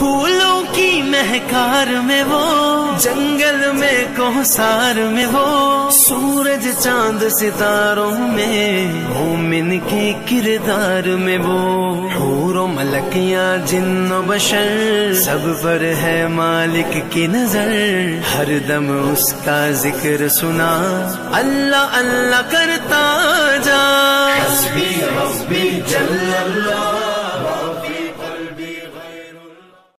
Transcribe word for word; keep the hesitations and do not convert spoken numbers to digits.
फूलों की महकार में वो, जंगल में कोहसार में वो, सूरज चांद सितारों में, मोमिन के किरदार में वो। हूरों मलकियां जिन्नो बशर, सब पर है मालिक की नजर। हर दम उसका जिक्र सुना, अल्लाह अल्लाह करता जा। हस्बी रब्बी जल्लल्लाह।